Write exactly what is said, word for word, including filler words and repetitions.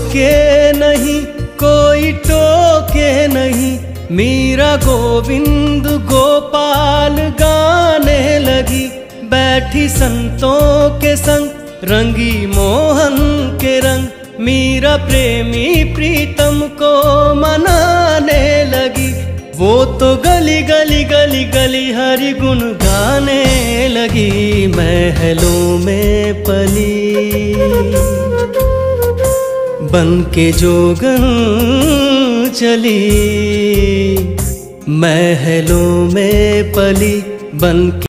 रोके नहीं कोई टोके नहीं, मीरा गोविंद गोपाल गाने लगी। बैठी संतों के संग रंगी मोहन के रंग, मीरा प्रेमी प्रीतम को मनाने लगी। वो तो गली गली गली गली हरि गुण गाने लगी। महलों में पली बन के जोगन चली, महलों में पली बन के